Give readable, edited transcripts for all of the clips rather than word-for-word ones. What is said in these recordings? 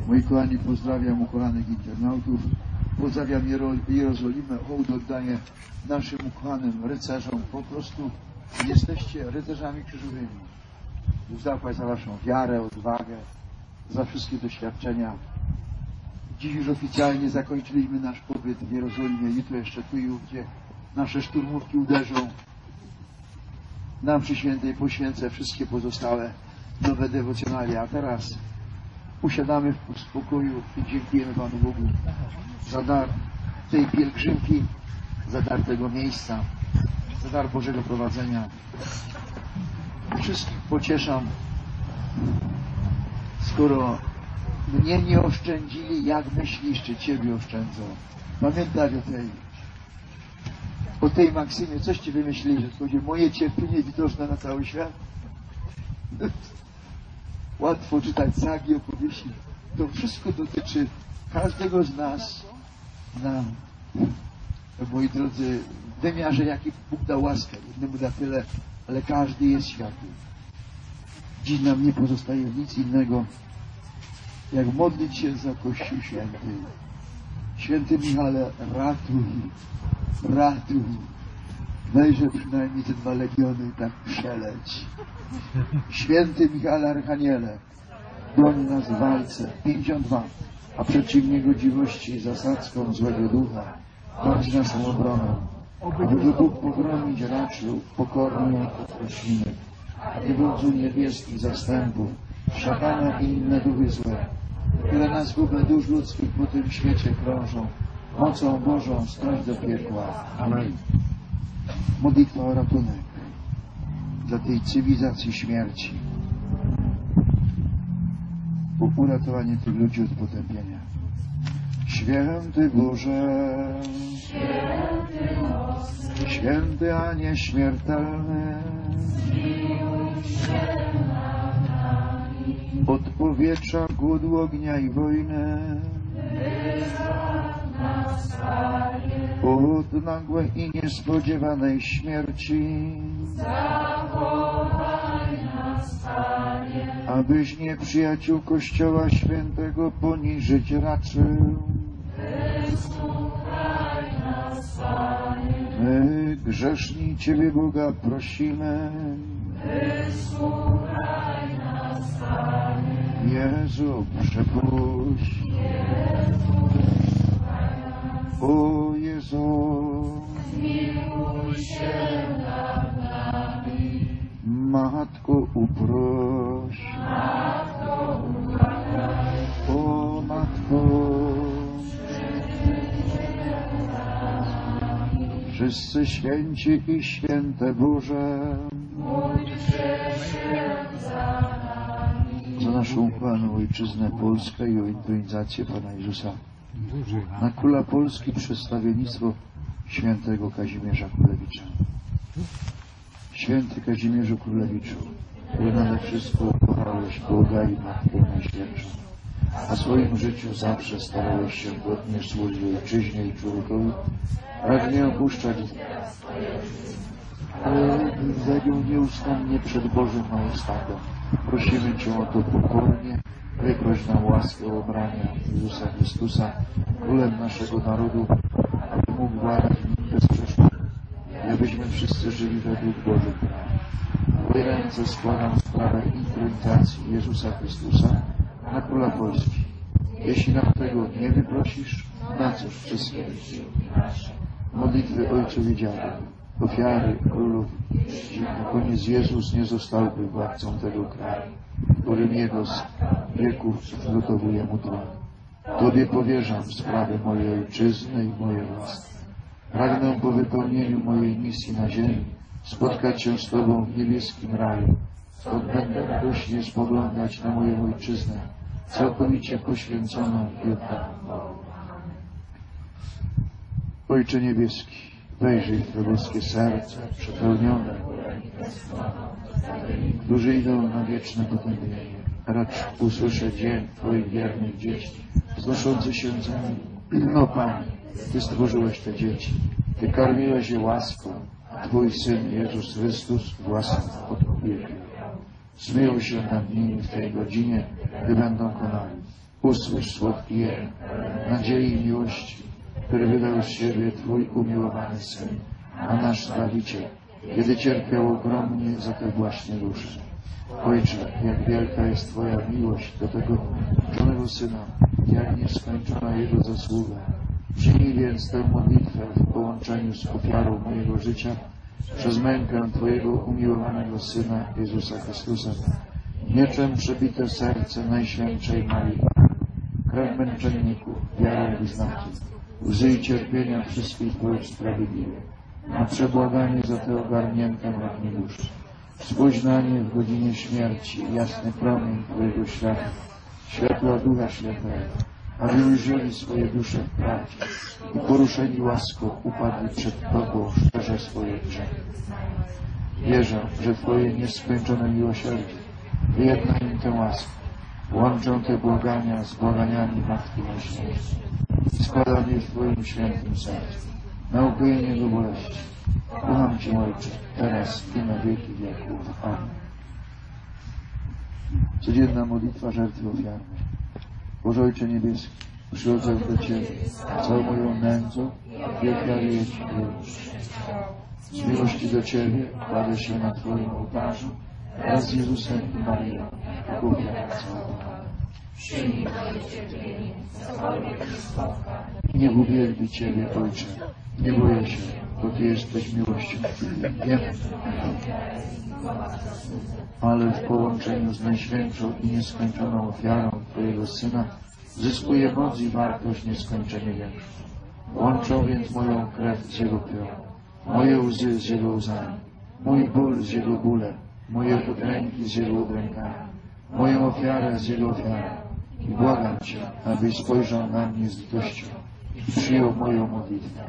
Moi kochani, pozdrawiam ukochanych internautów, pozdrawiam Jerozolimę, hołd oddaję naszym ukochanym rycerzom. Po prostu jesteście rycerzami krzyżowymi. Bóg zapłać za waszą wiarę, odwagę, za wszystkie doświadczenia. Dziś już oficjalnie zakończyliśmy nasz pobyt w Jerozolimie. Jutro jeszcze tu i ówdzie nasze szturmówki uderzą. Nam przy świętej poświęcę wszystkie pozostałe nowe dewocjonalia. A teraz usiadamy w spokoju i dziękujemy Panu Bogu za dar tej pielgrzymki, za dar tego miejsca, za dar Bożego prowadzenia. Wszystkich pocieszam, skoro mnie nie oszczędzili, jak myślisz, czy Ciebie oszczędzą? Pamiętaj o tej maksymie. Coś Ci wymyślili, że to będzie moje cierpienie widoczne na cały świat? Łatwo czytać sagi, opowieści. To wszystko dotyczy każdego z nas na, moi drodzy, w wymiarze, jaki Bóg da łaskę. Jednemu da tyle, ale każdy jest światły. Dziś nam nie pozostaje nic innego, jak modlić się za Kościół Święty. Święty Michale, ratuj, ratuj. Weźże przynajmniej te 2 legiony i tak przeleć. Święty Michale Archaniele, broń nas w walce. 52. A przeciwnie godziwości zasadzką złego ducha, bądź naszą obroną. Aby Bóg pogromnić raczył, pokornie prosimy. Aby wodzu niebieskich zastępów, szatana i inne duchy złe, które nas gubę dusz ludzkich po tym świecie krążą, mocą Bożą strąć do piekła. Amen. Modlitwa o ratunek dla tej cywilizacji śmierci, o uratowanie tych ludzi od potępienia. Święty Boże, święty a nieśmiertelny, od powietrza, głodu, ognia i wojny, od nagłej i niespodziewanej śmierci, abyś nieprzyjaciół Kościoła Świętego poniżyć raczył. My, grzeszni, Ciebie Boga prosimy. Jezu, przepuść. O Jezu, zmiłuj się nad nami. Matko, uproś. Matko, uproś. O Matko, wszyscy święci i święte Boże, za naszą Panu Ojczyznę Polskę i o intronizację Pana Jezusa. Na króla Polski przedstawiennictwo świętego Kazimierza Królewicza. Święty Kazimierzu Królewiczu, który nade wszystko kochałeś Boga i Matkę Najświętszą, a w swoim życiu zawsze starałeś się godnie służyć Ojczyźnie i człowiekowi, pragnę nie opuszczać, ale zagiął nieustannie przed Bożym majestatem. Prosimy Cię o to pokornie, wyproś nam łaskę obrania Jezusa Chrystusa, Królem naszego narodu, aby mógł władać bez przeszkód i abyśmy wszyscy żyli według Bożych praw. W Twoje ręce składam sprawę intronizacji Jezusa Chrystusa na Króla Polski. Jeśli nam tego nie wyprosisz, na cóż wszystkie modlitwy ojców i dziadów, ofiary królów, na koniec Jezus nie zostałby władcą tego kraju, którym Jego z wieków zgotowuje mu tron. Tobie powierzam sprawę mojej ojczyzny i moje własne. Pragnę po wypełnieniu mojej misji na ziemi spotkać się z Tobą w niebieskim raju, skąd będę radośnie spoglądać na moją ojczyznę, całkowicie poświęconą i oddaną. Ojcze niebieski, wejrzyj w Twe boskie serce przepełnione, którzy idą na wieczne potępienie. Racz usłyszeć dzień Twoich wiernych dzieci, wznoszących się za nimi. No Panie, Ty stworzyłeś te dzieci, Ty karmiłeś je łaską, Twój Syn Jezus Chrystus własnym odkupieńcem. Zmiłuj się nad nimi w tej godzinie, gdy będą konali. Usłysz słodki jęk nadziei i miłości, który wydał z siebie Twój umiłowany Syn, a nasz Zbawiciel, kiedy cierpiał ogromnie za te właśnie dusze. Ojcze, jak wielka jest Twoja miłość do tego żonego Syna, jak nieskończona Jego zasługa. Przyjmij więc tę modlitwę w połączeniu z ofiarą mojego życia przez mękę Twojego umiłowanego Syna Jezusa Chrystusa. Mieczem przebite serce Najświętszej Marii, krew męczenników, wiarę wyznawców, łzy i cierpienia wszystkich Twoich sprawiedliwych, na przebłaganie za te ogarnięte mrokiem duszy. Spójrz na nie w godzinie śmierci, jasny promień Twojego światła, światła Ducha Świętego, aby ujrzeli swoje dusze w prawdzie i poruszeni łaską upadli przed Tobą szczerze swoje grzechy. Wierzę, że Twoje nieskończone miłosierdzie wyjedna im tę łaskę, łączą te błagania z błaganiami Matki Najświętszej. Składam je w Twoim świętym sercu, na ukojenie do boleści. Kocham Cię, Ojcze, teraz i na wieki wieków. Amen. Codzienna modlitwa żertwy ofiarnej. Boże Ojcze Niebieski, przychodzę do Ciebie całą moją nędzą i ofiaruję Ci miłość. Z miłości do Ciebie kładę się na Twoim ołtarzu wraz z Jezusem i Maryją, jako ofiarę całego. Przyjmij moje cierpienie, cokolwiek mi spotka. Niech uwielbi Ciebie, Ojcze. Nie boję się, bo Ty jesteś miłością. Wiem, ale w połączeniu z najświętszą i nieskończoną ofiarą Twojego Syna zyskuje moc i wartość nieskończenie większą. Łączą więc moją krew z Jego krwią, moje łzy z Jego łzami, mój ból z Jego bólem, moje udręki z Jego udrękami, moją ofiarę z Jego ofiarą. I błagam Cię, abyś spojrzał na mnie z litością i przyjął moją modlitwę.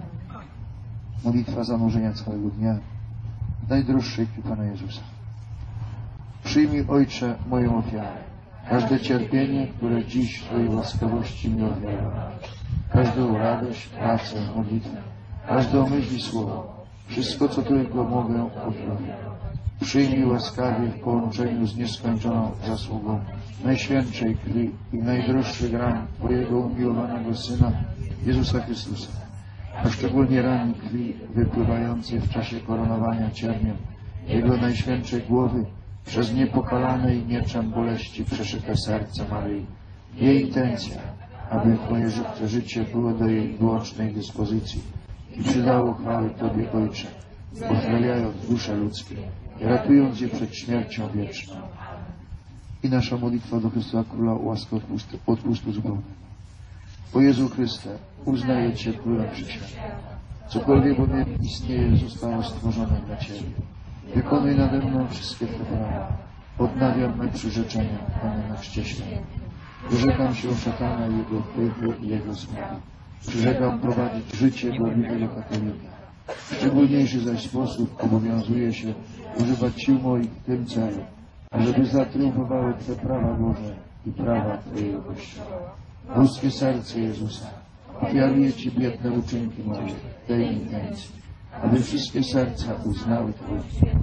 Modlitwa zanurzenia całego dnia w najdroższej krwi Pana Jezusa. Przyjmij, Ojcze, moją ofiarę, każde cierpienie, które dziś w Twojej łaskawości mi ofiarowałeś, każdą radość, pracę, modlitwę, każdą myśl i słowo, wszystko, co tylko mogę ofiarować. Przyjmij łaskawie w połączeniu z nieskończoną zasługą Najświętszej krwi i najdroższych ran Twojego umiłowanego Syna, Jezusa Chrystusa, a szczególnie ran krwi wypływającej w czasie koronowania cierniem Jego Najświętszej głowy przez niepokalane i mieczem boleści przeszyte serce Maryi. Jej intencja, aby Twoje życie było do jej wyłącznej dyspozycji i przydało chwały Tobie, Ojcze, uzdrawiając dusze ludzkie i ratując je przed śmiercią wieczną. I nasza modlitwa do Chrystusa Króla o łaskę odpustu zupełnego. O Jezu Chryste, uznaję Cię Królem Wszechświata. Cokolwiek bowiem istnieje, zostało stworzone dla Ciebie. Wykonuj nade mną wszystkie Twe prawa. Odnawiam me przyrzeczenia, Panie na chrzcie świętym. Wyrzekam się szatana i jego wpływu i jego zmowy. Przyrzekam prowadzić życie gorliwego katolika. W szczególniejszy zaś sposób obowiązuje się używać sił moich w tym celu, ażeby zatriumfowały Twe prawa Boże i prawa Twojego Kościoła. Boskie serce Jezusa, ofiaruję Ci biedne uczynki moje w tej intencji, aby wszystkie serca uznały Twoje.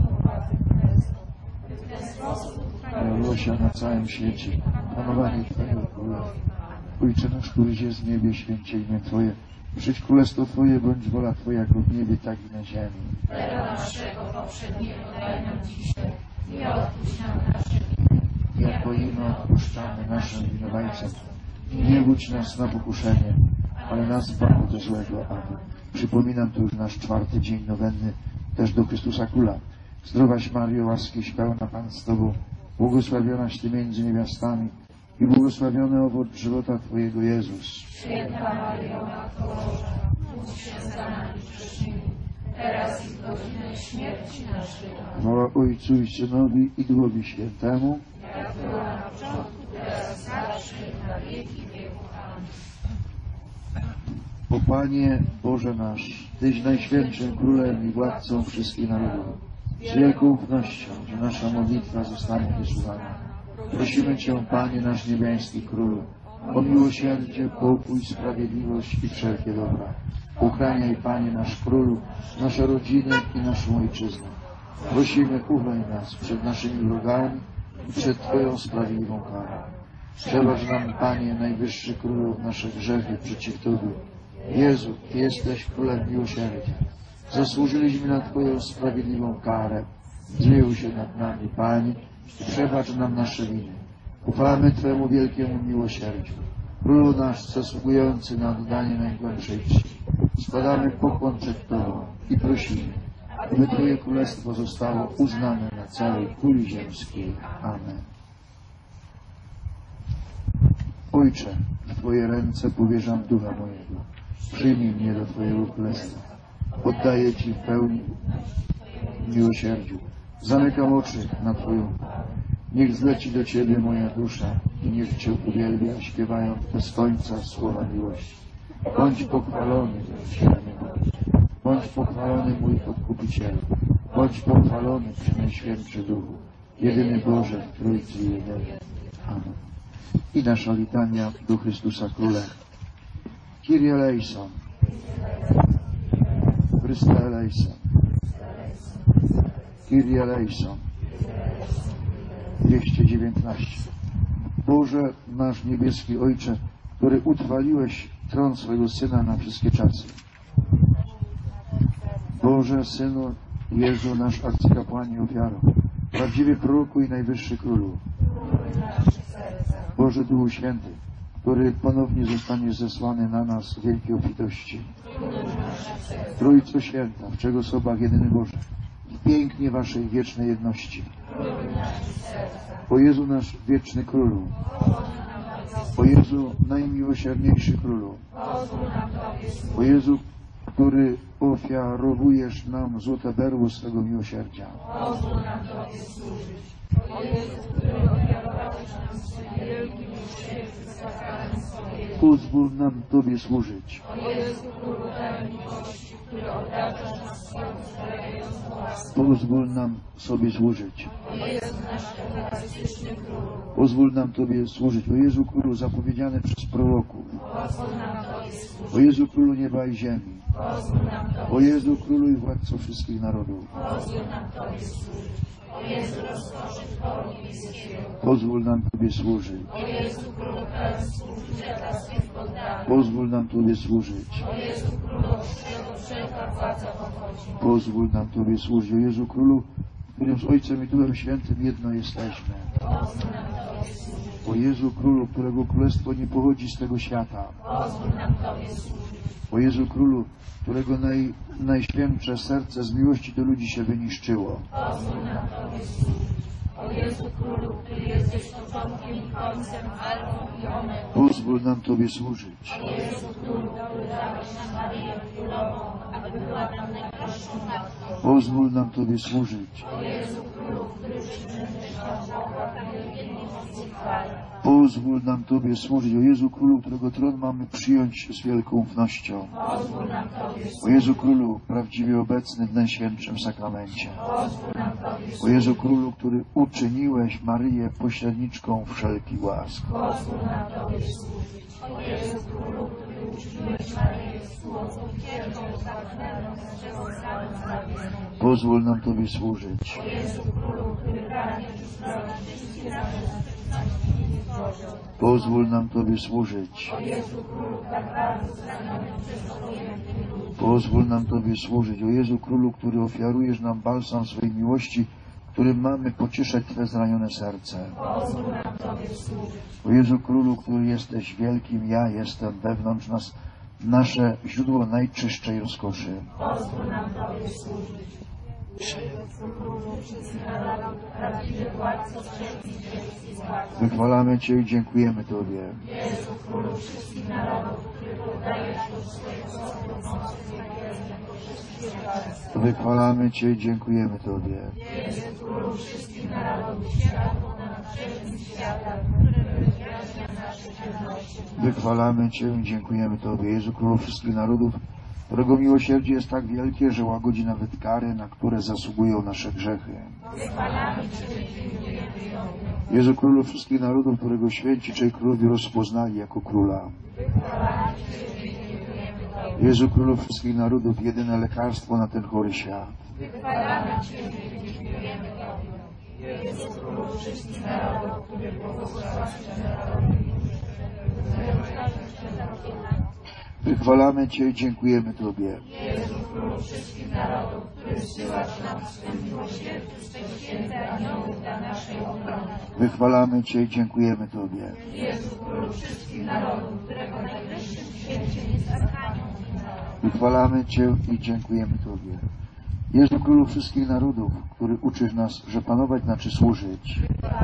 Pojawiło się na całym świecie panowanie Twojego Królestwa. Ojcze nasz, któryś jest w niebie, święcie imię Twoje. Przyjdź królestwo Twoje, bądź wola Twoja, jak w niebie, tak i na ziemi. Chleba naszego powszedniego daj nam dzisiaj i odpuść nam nasze winy, Jako i my odpuszczamy naszym winowajcom. Nie budź nas na pokuszenie, ale nas zbaw od złego. Amen. Przypominam, to już nasz 4. dzień nowenny, też do Chrystusa Króla. Zdrowaś Maryjo, łaskiś pełna, Pan z Tobą, błogosławionaś Ty między niewiastami i błogosławiony owoc żywota Twojego, Jezus. Święta Maryjo, Matko Boża, módl się za nami grzesznymi, teraz i w godzinę śmierci naszej. Chwała Ojcu i Synowi i Duchowi Świętemu. Jak była na początku, teraz zawsze i na wieki wieków. Amen. O Panie Boże nasz, Tyś Najświętszym Królem i Władcą wszystkich narodów. Z wielką ufnością, że nasza modlitwa zostanie wysłuchana. Prosimy Cię, Panie nasz niebiański Królu, o miłosierdzie, pokój, sprawiedliwość i wszelkie dobra. Uchraniaj, Panie nasz Królu, nasze rodziny i naszą Ojczyznę. Prosimy, uchroń nas przed naszymi wrogami i przed Twoją sprawiedliwą karą. Przebacz nam, Panie, Najwyższy Królu, nasze grzechy przeciw Tobie. Jezu, Ty jesteś Królem miłosierdzia. Zasłużyliśmy na Twoją sprawiedliwą karę. Zmiłuj się nad nami, Panie, i przebacz nam nasze winy. Ufamy Twemu wielkiemu miłosierdziu. Królu nasz, zasługujący na oddanie najgłębszej czci. Składamy pokłon przed Tobą i prosimy, aby Twoje Królestwo zostało uznane na całej kuli ziemskiej. Amen. Ojcze, w Twoje ręce powierzam ducha mojego. Przyjmij mnie do Twojego Królestwa. Oddaję Ci w pełni miłosierdziu. Zamykam oczy na Twoją. Niech zleci do Ciebie moja dusza i niech Cię uwielbia, śpiewając bez końca słowa miłości. Bądź pochwalony, bądź pochwalony mój Odkupicielu. Bądź pochwalony, Przenajświętszy Duchu, jedyny Boże w Trójcy Jedyny. Amen. I nasza litania do Chrystusa Króla. Kyrie eleison. Chryste eleison. Kyrie eleison. 219. Boże, nasz niebieski Ojcze, który utrwaliłeś tron swojego Syna na wszystkie czasy. Boże, Synu Jezu, nasz arcykapłanie ofiaro, prawdziwy proroku i Najwyższy Królu. Boże Duchu Święty, który ponownie zostanie zesłany na nas w wielkiej obfitości. Trójco Święta, w czego osobach jedyny Boże, w pięknie Waszej wiecznej jedności. O Jezu nasz wieczny Królu, o Jezu najmiłosierniejszy Królu, o Jezu, który ofiarowujesz nam złote berło swego miłosierdzia. Pozwól nam Tobie służyć. Pozwól nam sobie służyć. Pozwól nam Tobie służyć. O Jezu Królu zapowiedziany przez proroków. O Jezu Królu nieba i ziemi. O Jezu Królu i Władco wszystkich narodów. Pozwól nam Tobie służyć. Pozwól nam Tobie służyć. Pozwól nam Tobie służyć. O Jezu Królu, w którym z Ojcem i Duchem Świętym jedno jesteśmy. O Jezu Królu, którego Królestwo nie pochodzi z tego świata. O Jezu Królu, którego najświętsze serce z miłości do ludzi się wyniszczyło. O Jezu Królu, który jesteś początkiem i końcem, alfą i omegą. Pozwól nam Tobie służyć. O Jezu Królu, który dałeś nam Maryję Królową, aby była nam najprostszą matką. Pozwól nam Tobie służyć. O Jezu Królu, który przybędziesz nam Boga w wielkiej mocy i chwale. Pozwól nam Tobie służyć. O Jezu Królu, którego tron mamy przyjąć z wielką ufnością. Pozwól nam Tobie O służyć. Jezu Królu, prawdziwie obecny w Najświętszym Sakramencie. Pozwól nam Tobie O służyć. Jezu Królu, który uczyniłeś Maryję pośredniczką wszelkich łask. Pozwól nam Tobie służyć. O Jezu Królu, który uczyniłeś Maryję współodkupicielką zakochaną naszego stanu zbawienia. Pozwól nam Tobie służyć. O Jezu Królu, który pragniesz uzdrowić wszystkie nasze zmartwienia Boże. Pozwól nam Tobie służyć. O Jezu Królu, tak bardzo zraniony przez obojętnych ludzi. Pozwól nam Tobie służyć. O Jezu Królu, który ofiarujesz nam balsam swojej miłości, którym mamy pocieszać Twe zranione serce. Pozwól nam Tobie służyć. O Jezu Królu, który jesteś wielkim, ja jestem wewnątrz nas, nasze źródło najczystszej rozkoszy. Pozwól nam Tobie służyć. Jezu Królu, wszyscy narodów, prawdziwy władco wszelkich dzieł i zbawcy. Wychwalamy Cię i dziękujemy Tobie. Jezu Królu wszystkich narodów, który poddajesz do swojego sądu mocy zbawienia po wszystkie czasy. Wychwalamy Cię i dziękujemy Tobie. Jezu Królu wszystkich narodów, światło nad wszelkim światem, który wyjaśnia nasze ciemności. Wychwalamy Cię i dziękujemy Tobie. Jezu Królu wszystkich narodów, którego miłosierdzie jest tak wielkie, że łagodzi nawet kary, na które zasługują nasze grzechy. Wychwalamy Cię i dziękujemy Tobie. Jezu Królu wszystkich narodów, którego święci Trzej Królowie rozpoznali jako Króla. Wychwalamy Cię i dziękujemy Tobie. Jezu Królu wszystkich narodów, jedyne lekarstwo na ten chory świat. Wychwalamy Cię i dziękujemy Tobie. Jezu, Królu wszystkich narodów, który błogosławisz narodowi Wychwalamy Cię i dziękujemy Tobie. Jezu, Królu wszystkich narodów, który zsyłasz nam w swym miłosierdziu swych święte aniołów dla naszej obrony. Wychwalamy Cię i dziękujemy Tobie. Jezu, Królu wszystkich narodów, którego najwyższym święciem jest Archanioł. Wychwalamy Cię i dziękujemy Tobie. Jezu, Królu wszystkich narodów, który uczysz nas, że panować znaczy służyć.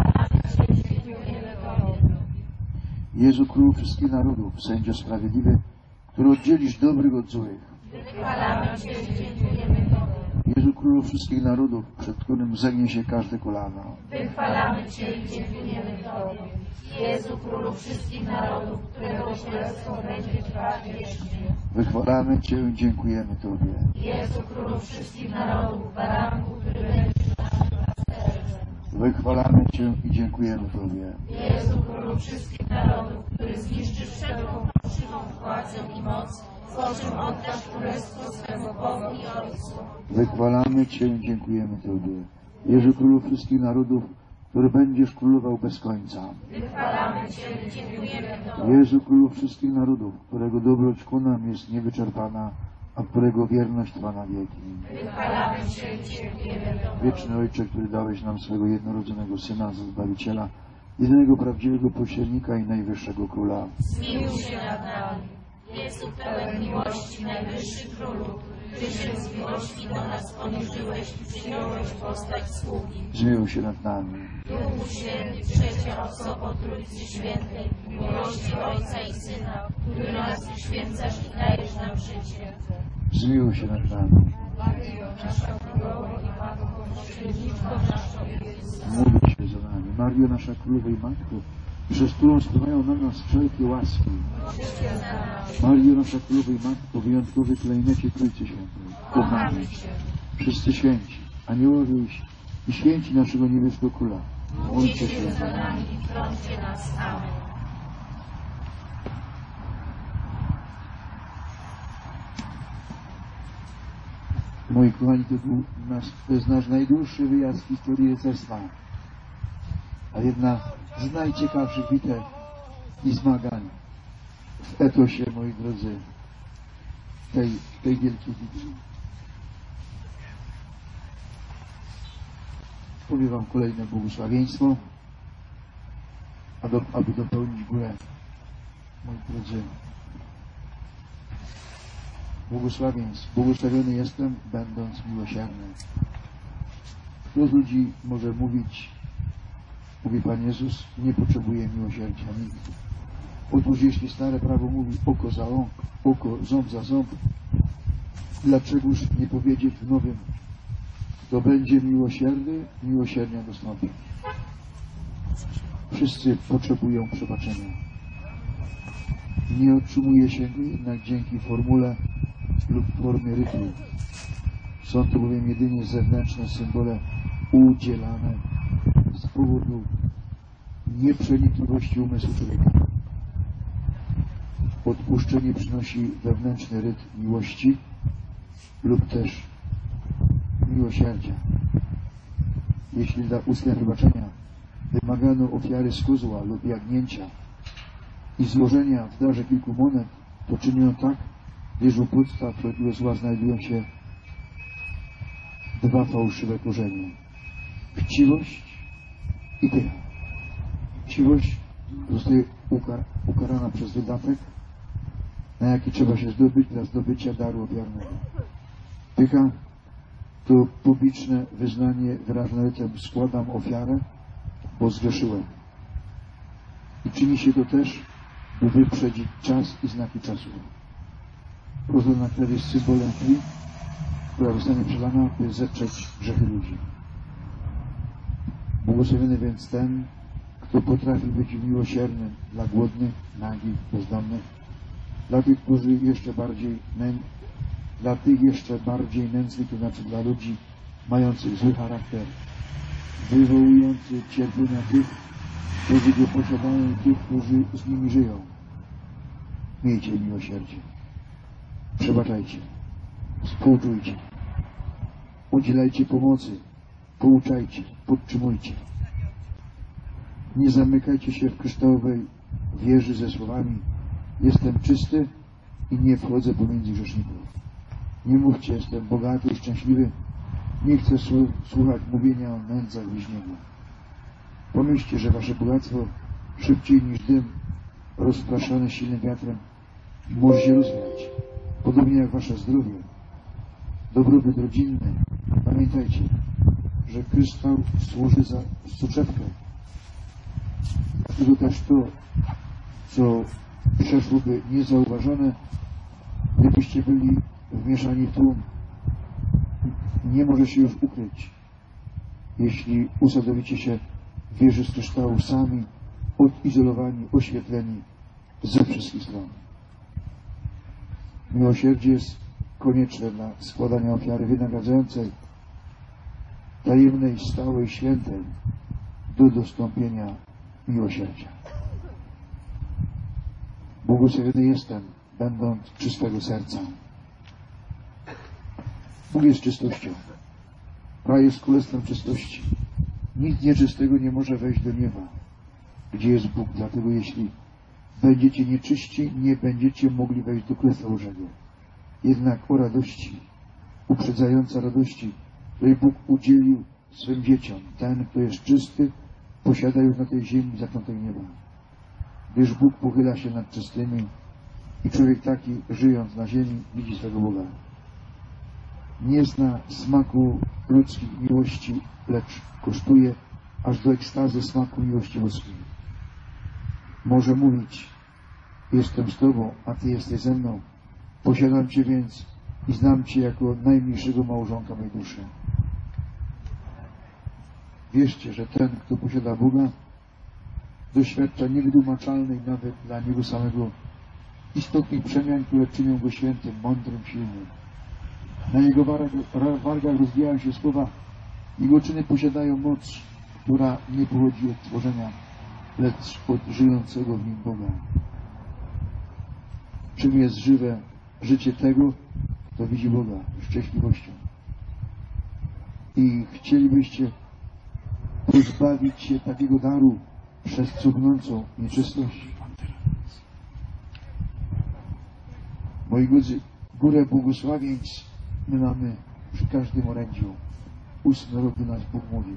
Jezu, Królu wszystkich narodów, sędzio sprawiedliwy, który oddzielisz dobrych od złych. Wychwalamy Cię i dziękujemy Tobie. Jezu, Królu wszystkich narodów, przed którym zegnie się każde kolano. Wychwalamy Cię i dziękujemy Tobie. Jezu, Królu wszystkich narodów, którego królestwo będzie trwać wiecznie. Wychwalamy Cię i dziękujemy Tobie. Jezu, Królu wszystkich narodów, baranku, który będziesz naszym pasterzem. Wychwalamy Cię i dziękujemy Tobie. Jezu, Królu wszystkich narodów, który zniszczysz wszelką fałszywą władzę i moc, po czym oddasz królestwo swemu Bogu i Ojcu. Wychwalamy Cię i dziękujemy Tobie. Jezu, Królu wszystkich narodów, który będziesz królował bez końca. Wychwalamy Cię i dziękujemy Tobie. Jezu, Królu wszystkich narodów, którego dobroć ku nam jest niewyczerpana, a którego wierność trwa na wieki. Wychwalamy Cię i dziękujemy Tobie. Wieczny Ojcze, który dałeś nam swego jednorodzonego Syna za Zbawiciela, jedynego prawdziwego pośrednika i najwyższego Króla. Zmiłuj się nad nami. Jezu, pełen miłości, najwyższy Królu, Ty się z miłości do nas poniżyłeś i przyjąłeś postać sługi. Zmiłuj się nad nami. Duchu Święty, trzecia osoba Trójcy Świętej, w miłości Ojca i Syna, który nas uświęcasz i dajesz nam życie. Zmiłuj się nad nami. Maryjo, nasza Królowo i Matko, pośredniczko naszą Jezusa. Módl się za nami. Mario, nasza Królowa i Matko, przez którą spływają na nas wszelkie łaski. Mario, nasza Królowa i Matko, wyjątkowy klejnecie Trójcy Świętej. Kochamy Cię. Wszyscy święci, aniołowie i święci naszego niebieskiego Króla. Módlcie się za nami. I trąbcie nas. Amen. Moi kochani, to jest nasz najdłuższy wyjazd w historii rycerstwa. A jedna z najciekawszych bitew i zmagań w etosie, moi drodzy, tej wielkiej bitwy. Powiem Wam kolejne błogosławieństwo, aby dopełnić górę. Moi drodzy, błogosławieństw. Błogosławiony jestem, będąc miłosierny. Kto z ludzi może mówić, mówi Pan Jezus, nie potrzebuje miłosierdzia nikt. Otóż jeśli stare prawo mówi oko za oko, ząb za ząb, dlaczegoż nie powiedzieć w nowym, kto będzie miłosierny, miłosierdzia dostąpi. Wszyscy potrzebują przebaczenia. Nie otrzymuje się go jednak dzięki formule lub formie rytu. Są to bowiem jedynie zewnętrzne symbole udzielane z powodu nieprzenikliwości umysłu człowieka. Odpuszczenie przynosi wewnętrzny ryt miłości lub też miłosierdzia. Jeśli dla uzyskania wybaczenia wymagano ofiary z kozła lub jagnięcia i złożenia w darze kilku monet, to czynią tak, gdyż u podstaw tego zła znajdują się dwa fałszywe korzenie. Chciwość i pycha. Chciwość zostaje ukarana przez wydatek, na jaki trzeba się zdobyć dla zdobycia daru ofiarnego. Pycha to publiczne wyznanie wyrażone rytem składam ofiarę, bo zgrzeszyłem. I czyni się to też, by wyprzedzić czas i znaki czasu. Rozlana krew jest symbolem krwi, która zostanie przelana, by zeprzeć grzechy ludzi. Błogosławiony więc ten, kto potrafi być miłosierny dla głodnych, nagich, bezdomnych, dla tych, którzy jeszcze bardziej dla tych jeszcze bardziej nędznych, to znaczy dla ludzi mających zły charakter, wywołujący cierpienia tych, którzy go posiadają, i tych, którzy z nimi żyją. Miejcie miłosierdzie. Przebaczajcie. Współczujcie. Udzielajcie pomocy, pouczajcie, podtrzymujcie. Nie zamykajcie się w kryształowej wieży ze słowami: jestem czysty i nie wchodzę pomiędzy grzeszników. Nie mówcie: jestem bogaty i szczęśliwy, nie chcę słuchać mówienia o nędzach bliźniego. Pomyślcie, że wasze bogactwo szybciej niż dym rozpraszany silnym wiatrem może się rozwiać, podobnie jak wasze zdrowie, dobrobyt rodzinny. Pamiętajcie, że kryształ służy za soczewkę. Dlatego też to, co przeszłoby niezauważone, gdybyście byli wmieszani w tłum, nie może się już ukryć, jeśli usadowicie się w wieży z kryształu sami, odizolowani, oświetleni ze wszystkich stron. Miłosierdzie jest konieczne dla składania ofiary wynagradzającej, tajemnej, stałej, świętej do dostąpienia miłosierdzia. Błogosławiony jestem, będąc czystego serca. Bóg jest czystością. Kraj jest królestwem czystości. Nic nieczystego nie może wejść do nieba, gdzie jest Bóg. Dlatego jeśli będziecie nieczyści, nie będziecie mogli wejść do Królestwa Bożego. Jednak o radości, uprzedzająca radości, której Bóg udzielił swym dzieciom. Ten, kto jest czysty, posiada już na tej ziemi zaklętego nieba. Gdyż Bóg pochyla się nad czystymi i człowiek taki, żyjąc na ziemi, widzi swego Boga. Nie zna smaku ludzkich miłości, lecz kosztuje aż do ekstazy smaku miłości boskiej. Może mówić: jestem z Tobą, a Ty jesteś ze mną. Posiadam Cię więc i znam Cię jako najmniejszego małżonka mojej duszy. Wierzcie, że ten, kto posiada Boga, doświadcza niewytłumaczalnej nawet dla niego samego istotnych przemian, które czynią go świętym, mądrym, silnym. Na jego wargach rozwijają się słowa: jego czyny posiadają moc, która nie pochodzi od tworzenia, lecz od żyjącego w nim Boga. Czym jest żywe życie tego, kto widzi Boga szczęśliwością? I chcielibyście pozbawić się takiego daru przez cugnącą nieczystość? Moi drodzy, górę błogosławieństw my mamy przy każdym orędziu. 8 rok do nas Bóg mówił.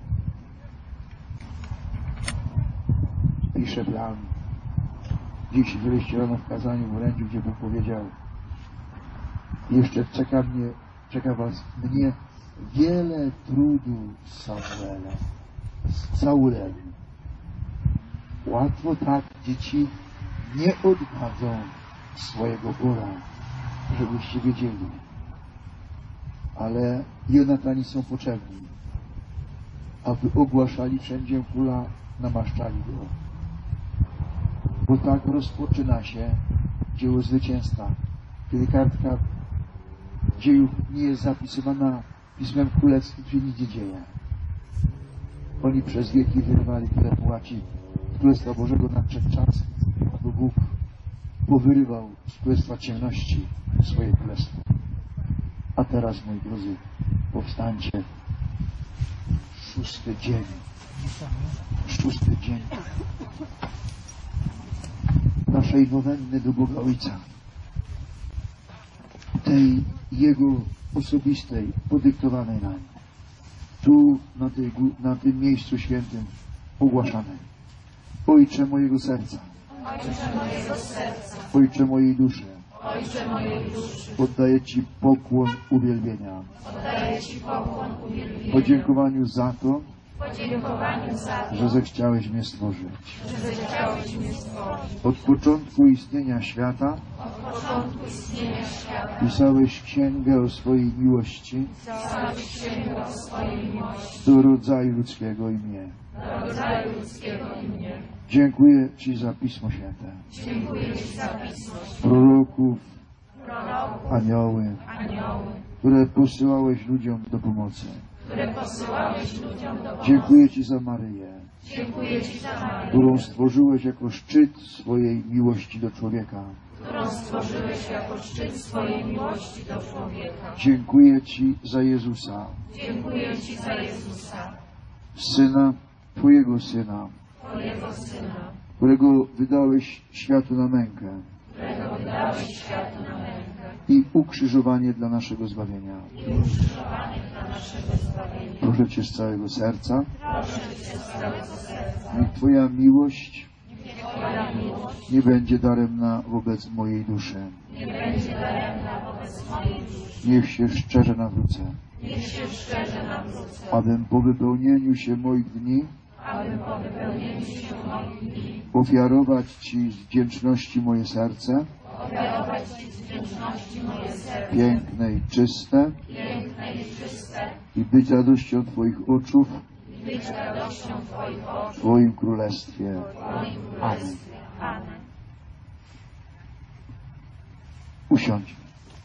Pisze plan. Dziś byliście rano w kazaniu w orędziu, gdzie Bóg powiedział: jeszcze czeka was mnie wiele trudu z Saulem. Łatwo tak dzieci nie oddadzą swojego Boga, żebyście wiedzieli. Ale Jonatani są potrzebni, aby ogłaszali wszędzie króla, namaszczali go. Bo tak rozpoczyna się dzieło zwycięstwa, kiedy kartka dziejów nie jest zapisywana pismem królewskim, się nic nie dzieje. Oni przez wieki wyrywali tyle płaci z Królestwa Bożego, nadszedł czas, aby Bóg powyrywał z Królestwa ciemności swoje królestwo. A teraz, moi drodzy, powstańcie. 6. dzień. 6. dzień naszej nowenny do Boga Ojca. Tej Jego osobistej, podyktowanej nam. Tu, na tym miejscu świętym, ogłaszanej. Ojcze mojego serca. Ojcze mojej duszy. Oddaję Ci pokłon uwielbienia. W podziękowaniu za to, że zechciałeś mnie stworzyć. Od początku istnienia świata pisałeś księgę o swojej miłości do rodzaju ludzkiego i mnie. Dziękuję Ci za Pismo Święte. Proroków, anioły, które posyłałeś ludziom do pomocy. Dziękuję Ci za Maryję, którą stworzyłeś jako szczyt swojej miłości do człowieka. którą stworzyłeś jako szczyt swojej miłości do człowieka. Dziękuję Ci za Jezusa, Dziękuję Ci za Jezusa, Syna Twojego Syna, Twojego Syna, którego wydałeś światu na mękę którego wydałeś światu na mękę i ukrzyżowanie dla naszego zbawienia. i ukrzyżowanie dla naszego zbawienia. Proszę Cię z całego serca, Proszę Cię z całego serca, niech Twoja miłość niech Twoja miłość nie będzie daremna wobec mojej duszy. nie będzie daremna wobec mojej duszy. Niech się szczerze nawrócę, Niech się szczerze nawrócę, abym po wypełnieniu się moich dni aby po wypełnieniu się moich dni ofiarować Ci z wdzięczności moje serce, ofiarować Ci z wdzięczności moje serce, piękne i czyste, piękne i czyste, i być radością Twoich oczów i być radością Twoich oczu w Twoim Królestwie. w Twoim Królestwie. Amen. Usiądźmy.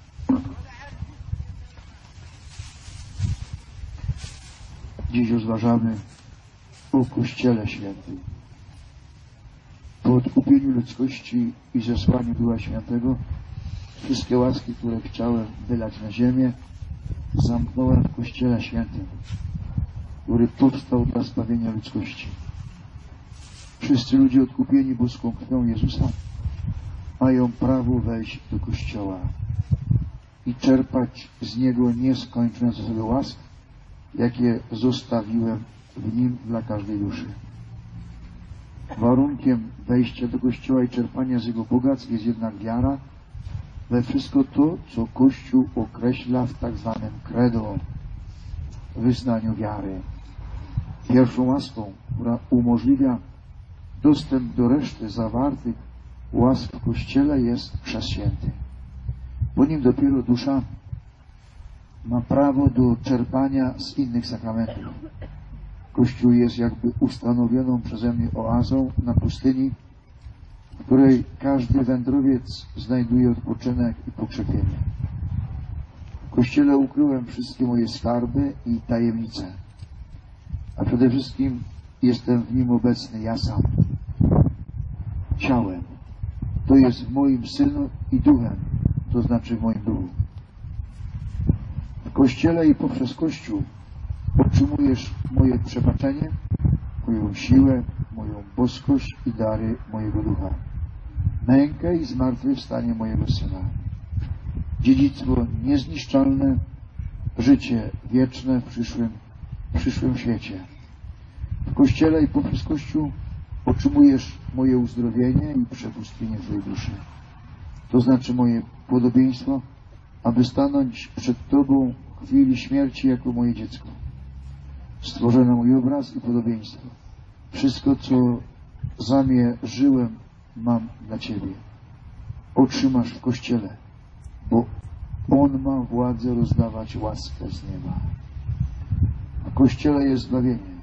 Dziś rozważamy o Kościele Świętym. Po odkupieniu ludzkości i zesłaniu Ducha Świętego wszystkie łaski, które chciałem wylać na ziemię, zamknąłem w Kościele Świętym, który powstał dla zbawienia ludzkości. Wszyscy ludzie odkupieni boską krwią Jezusa mają prawo wejść do Kościoła i czerpać z Niego nieskończone zasoby łask, jakie zostawiłem w Nim dla każdej duszy. Warunkiem wejścia do Kościoła i czerpania z Jego bogactw jest jednak wiara we wszystko to, co Kościół określa w tak zwanym credo, wyznaniu wiary. Pierwszą łaską, która umożliwia dostęp do reszty zawartych łask w Kościele, jest Chrzest Święty. Po nim dopiero dusza ma prawo do czerpania z innych sakramentów. Kościół jest jakby ustanowioną przeze mnie oazą na pustyni, w której każdy wędrowiec znajduje odpoczynek i pokrzepienie. W Kościele ukryłem wszystkie moje skarby i tajemnice, a przede wszystkim jestem w nim obecny ja sam, ciałem. To jest w moim Synu i duchem, to znaczy w moim duchu. W Kościele i poprzez Kościół otrzymujesz moje przebaczenie, moją siłę, moją boskość i dary mojego ducha, mękę i zmartwychwstanie mojego Syna, dziedzictwo niezniszczalne, życie wieczne w przyszłym świecie. W Kościele i poprzez Kościół otrzymujesz moje uzdrowienie i przebóstwienie Twojej duszy. To znaczy moje podobieństwo, aby stanąć przed Tobą w chwili śmierci jako moje dziecko, stworzone na mój obraz i podobieństwo. Wszystko, co zamierzyłem, mam dla Ciebie. Otrzymasz w Kościele, bo On ma władzę rozdawać łaskę z nieba. W Kościele jest zbawienie.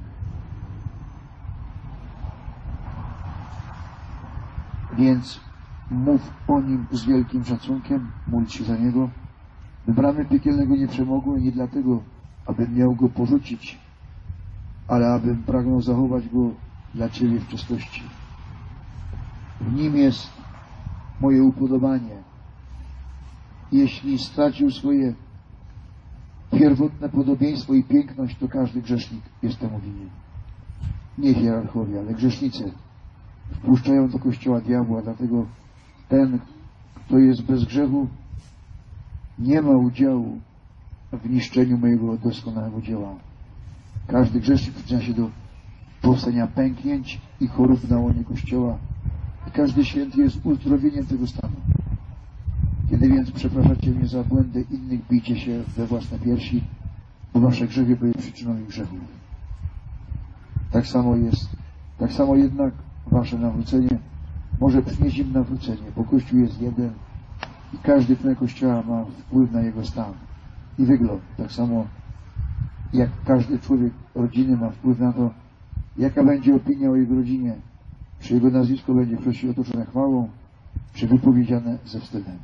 Więc mów o Nim z wielkim szacunkiem, módl się za Niego, by bramy piekielnego nie przemogły, nie dlatego, abym miał Go porzucić, ale abym pragnął zachować Go dla Ciebie w czystości. W Nim jest moje upodobanie. Jeśli stracił swoje pierwotne podobieństwo i piękność, to każdy grzesznik jest temu winien. Nie hierarchowie, ale grzesznicy wpuszczają do Kościoła diabła, dlatego ten, kto jest bez grzechu, nie ma udziału w niszczeniu mojego doskonałego dzieła. Każdy grzesznik przyczynia się do powstania pęknięć i chorób na łonie Kościoła. I każdy święty jest uzdrowieniem tego stanu. Kiedy więc przepraszacie mnie za błędy innych, bijcie się we własne piersi, bo wasze grzechy były przyczyną ich grzechów. Tak samo jednak wasze nawrócenie może przynieść im nawrócenie, bo Kościół jest jeden i każdy członek Kościoła ma wpływ na jego stan i wygląd. Tak samo jak każdy człowiek rodziny ma wpływ na to, jaka będzie opinia o jego rodzinie, czy jego nazwisko będzie przez siebie otoczone chwałą, czy wypowiedziane ze wstydem.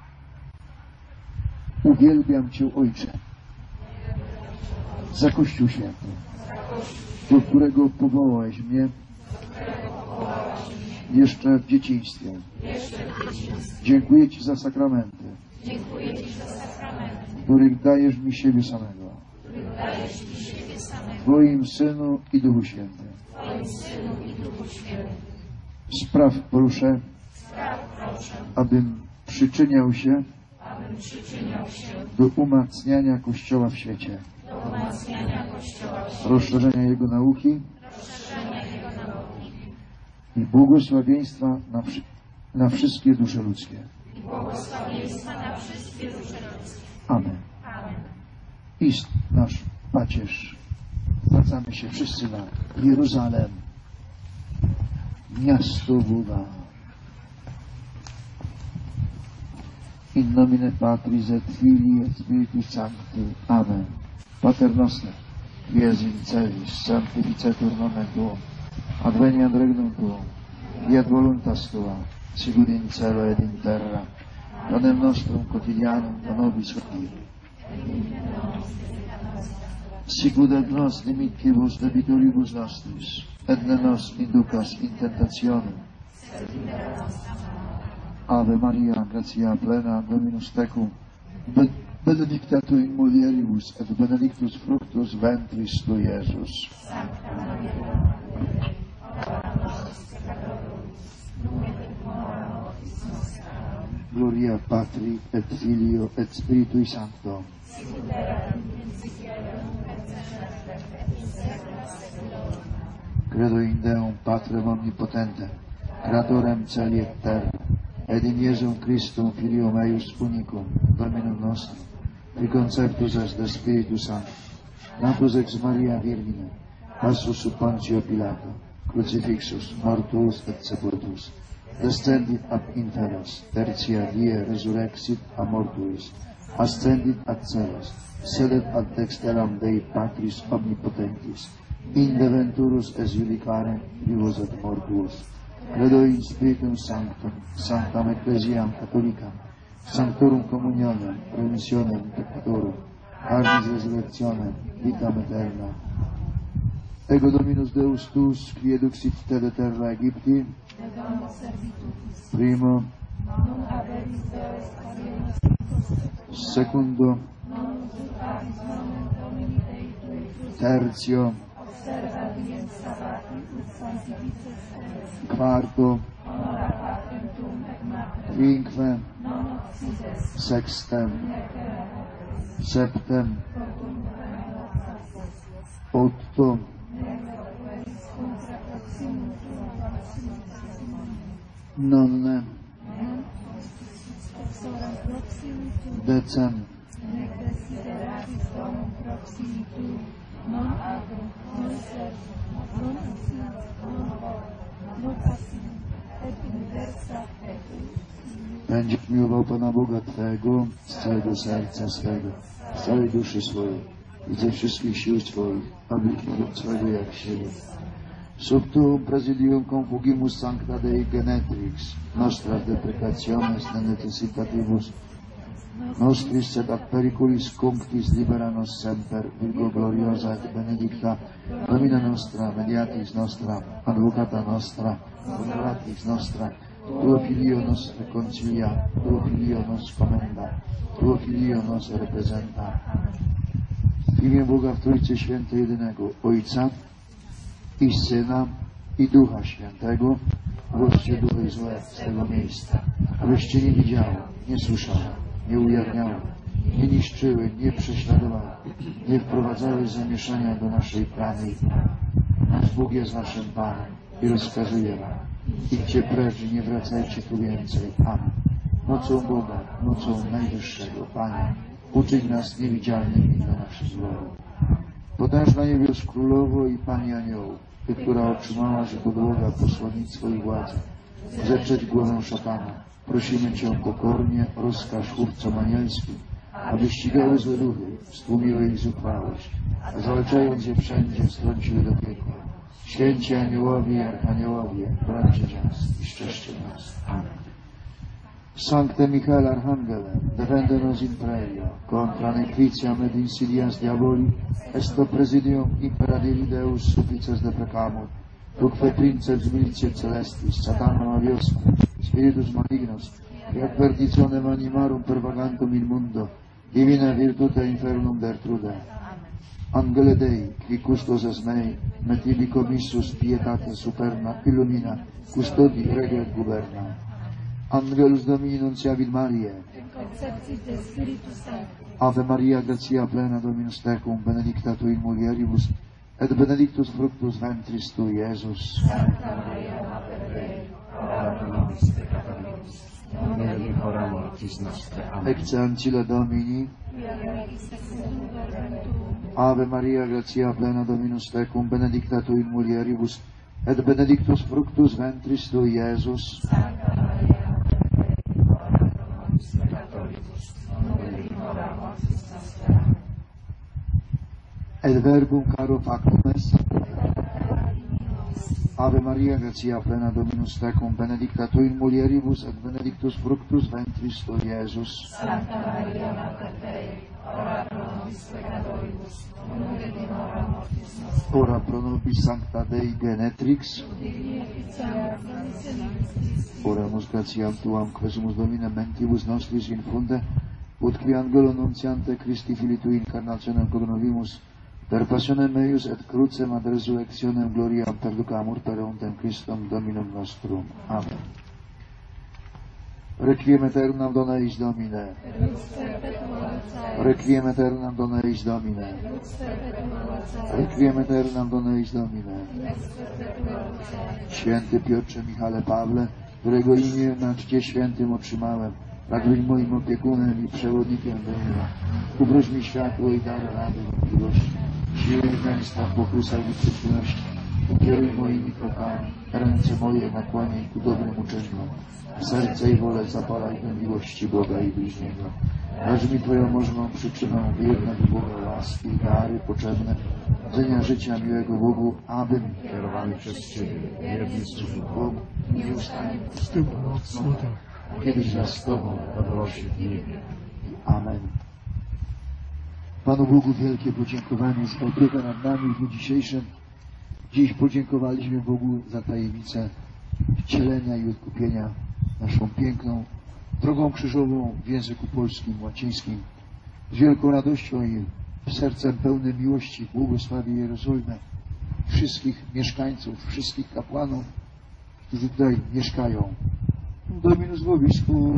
Uwielbiam Cię, Ojcze, za Kościół Święty, do którego powołałeś mnie jeszcze w dzieciństwie. Dziękuję Ci za sakramenty, w których dajesz mi siebie samego. W Twoim Synu i Duchu Świętym. Spraw proszę, abym przyczyniał się do umacniania Kościoła w świecie, rozszerzenia Jego nauki i błogosławieństwa na wszystkie dusze ludzkie. Amen. Ist nasz Pacierz. Zwracamy się wszyscy na Jeruzalem, miasto Boga. In nomine Patris et Filii et Spiritus Sancti. Amen. Pater noster, quies in celis, sanctificetur nomen Tuum, adveniat regnum Tuum, fiat voluntas Tua, sicut in cielo et in terra. Panem nostrum quotidianum da nobis hodie. Sicut et nos dimittibus debitoribus nostris, et ne nos inducas in tentationem. Ave Maria, gratia plena, Dominus tecum, benedicta tu in mulieribus, et benedictus fructus ventris tu, Iesus. Gloria Patri, et Filio, et Spiritui Sancto. Credo in Deum Patrem omnipotentem, Creatorem celi et terra, et in Iesum Christum Filium eius unicum, Dominum nostrum, qui conceptus est de Spiritus Sancto, natus ex Maria Virgine, passus sub Pontio Pilato, crucifixus, mortuus et sepultus, descendit ab inferos, tertia die resurrexit a mortuis, ascendit ad celos, sedet ad dexteram Dei Patris omnipotentis, inde venturus es judicare vivos et mortuos. Credo in Spiritum Sanctum, Sanctam Ecclesiam Catholicam, Sanctorum Communionem, Remissionem Peccatorum, Carnis Resurrectionem, Vitam Aeterna. Ego Dominus Deus Tuus, qui eduxit te de terra Aegypti, primo, secundo, tertio, quarto, quinque, sextem, septem, otto, nonne, decem, będziesz miłował Pana Boga Twego z całego serca swego, z całej duszy swojej i ze wszystkich sił swoich, abyś miłował swego jak siebie. Subtum presidium confugimus sancta Dei genetrix, nostras deprecationes ne necessitatibus nostris, sed ad periculis cunctis libera nos semper, Virgo gloriosa et benedicta, Domina nostra, mediatrix nostra, advocata nostra, consolatris nostra, Tuo Filio nos reconcilia, Tuo Filio nos commenda, Tuo Filio nos representa. W imię Boga w Trójcy Świętej jedynego, Ojca i Syna i Ducha Świętego, głoście duchy złe z tego miejsca, abyście nie widziały, nie słyszały, nie ujawniały, nie niszczyły, nie prześladowały, nie wprowadzały zamieszania do naszej plany. Nasz Bóg jest naszym Panem i rozkazuje wam: idźcie precz i nie wracajcie tu więcej. Amen. Mocą Boga, mocą Najwyższego, Panie, uczyń nas niewidzialnymi dla naszych złorów. Potężna niebios Królowo i Pani Aniołów, Ty, która otrzymałaś od Boga posłannictwo i władzę, zeprzeć głowę szatana, prosimy Cię pokornie, rozkaż chłopcom anielskim, aby ścigały złe duchy, stłumiły ich zuchwałość, a zwalczając je wszędzie, strąciły do piekła. Święci aniołowie i archaniołowie, brońcie nas i szczęście nas. Amen. Sancte Michael Archangelem, defende nos in praerio, contra nequitiam et insidias diaboli, esto presidium imperadili Deus suffices deprecamur, Tuque princeps militia celestis, Satana maviosum, Spiritus malignos, et perditionem animarum pervagantum in mundo, divina virtute infernum dertrude. Angele Dei, qui custos es mei, metibi commissus pietate superna, illumina, custodi reglet guberna. Angelus Domini nunciavit Mariae, conceptis de Spiritus Sancti. Ave Maria, gratia plena Dominus tecum, benedicta tu in mulieribus, et benedictus fructus ventris tui, Iesus. Sancta Maria, Mater Dei, ora pro nobis peccatoribus, nunc et in hora mortis nostre. Amen. Ecce ancilla Domini, Quia regis ex mundo tuum, Ave Maria, gratia plena Dominus tecum, benedicta tu in mulieribus, et benedictus fructus ventris tui, Iesus. Sancta Maria, Mater Dei, ora pro nobis peccatoribus, nunc et in hora mortis nostre. Amen. Et verbum caro factum est. Ave Maria, gratia plena Dominus tecum, benedicta tu in mulieribus, et benedictus fructus ventris tui, Iesus. Sancta Maria, Mater Dei, ora pro nobis peccatoribus, nunc et in hora mortis nostre. Ora pro nobis Sancta Dei Genetrix, oremus gratiam Tuam, quesumus Domine mentibus nostris infunde, ut qui angelo nuntiante Christi Filii Tui incarnationem cognovimus, per passionem eius et crucem ad resurrectionem gloriam perducamur per eundem Christum Dominum nostrum. Amen. Requiem aeternam dona eis Domine. Requiem aeternam dona eis Domine. Requiem aeternam dona eis Domine. Święty Piotrze Michale Pawle, którego imię na czcie świętym otrzymałem, tak być moim opiekunem i przewodnikiem węgla. Ubróż mi światło i dar rady wątpliwości, siły męstwa, pokusa i przeciwności. Ukieruj moimi krokami, ręce moje nakłaniaj ku dobrym uczyniom. W serce i wolę zapalaj do miłości Boga i bliźniego. Dasz mi Twoją możną przyczyną wyjednać Boga łaski i dary potrzebne dnia życia miłego Bogu, abym kierowany przez Ciebie, wierny służył Bogu nieustannie z tym mocno kiedyś raz z Tobą odrośnie w niebie. Amen. Panu Bogu wielkie podziękowanie za opiekę nad nami w dniu dzisiejszym. Dziś podziękowaliśmy Bogu za tajemnicę wcielenia i odkupienia, naszą piękną drogą krzyżową w języku polskim, łacińskim. Z wielką radością i sercem pełnym miłości błogosławię Jerozolimę, wszystkich mieszkańców, wszystkich kapłanów, którzy tutaj mieszkają. Dominus vobiscum.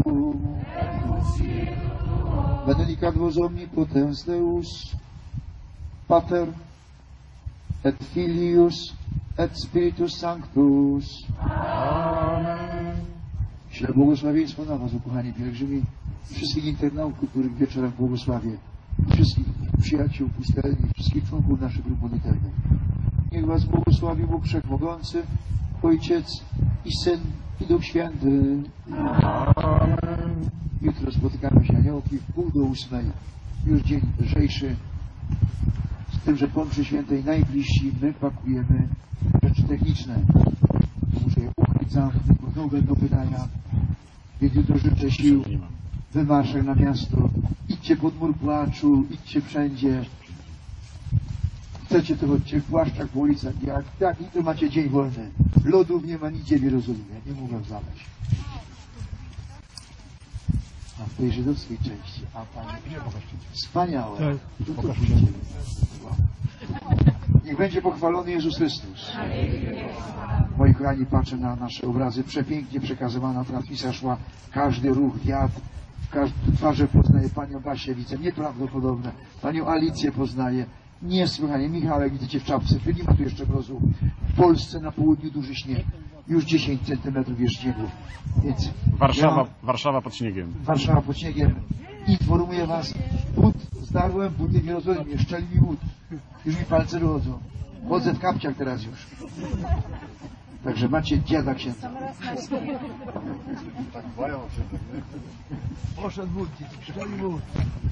Benedicat vos omnipotens Deus, Pater et Filius et Spiritus Sanctus. Amen. Śle błogosławieństwo na Was, ukochani pielgrzymi, wszystkich internautów, których wieczorem błogosławię, wszystkich przyjaciół pustelni, wszystkich członków naszych grup modlitewnych. Niech Was błogosławi Bóg Wszechmogący, Ojciec i Syn i Duch Święty. Amen. Jutro spotykamy się aniołki w 7:30. Już dzień lżejszy, z tym, że po mszy świętej najbliżsi my pakujemy rzeczy techniczne. Muszę je ukryć, zamknąć, bo znowu będą pytania. Więc jutro życzę sił, wymarszek na miasto. Idźcie pod mur płaczu, idźcie wszędzie. Chcecie, to chodźcie w płaszczach, po ulicach. Jak jutro macie dzień wolny. Lodów nie ma nigdzie w Jerozolimie. Nie mogę znaleźć. A w tej żydowskiej części. A Panie, wspaniałe. Tak. To pójdziemy. Niech będzie pochwalony Jezus Chrystus. Moi kochani, patrzę na nasze obrazy. Przepięknie przekazywana transmisja szła. Każdy ruch, wiatr. W twarzy poznaję Panią Basię, widzę. Nieprawdopodobne. Panią Alicję poznaję. Niesłychanie. Michałek widzicie w czapce. Nie ma tu jeszcze mrozu. W Polsce na południu duży śnieg. Już 10 centymetrów jest śniegu. Więc Warszawa pod śniegiem. Warszawa pod śniegiem. Informuję Was, but zdarłem, buty w Jerozolimie, szczeli mi but. Już mi palce wychodzą. Chodzę w kapciach teraz już. Także macie dziada księdza. Poszedł but, szczeli but.